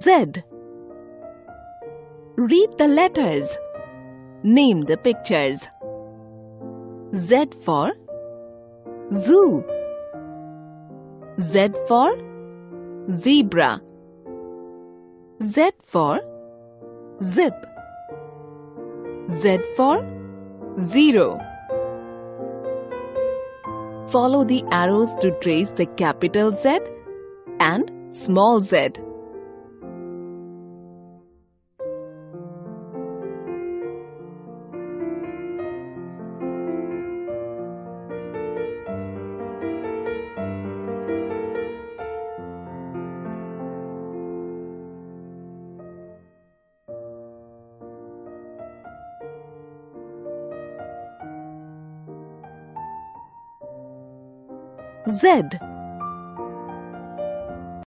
Z. Read the letters. Name the pictures. Z for zoo. Z for zebra. Z for zip. Z for zero. Follow the arrows to trace the capital Z and small z. Z.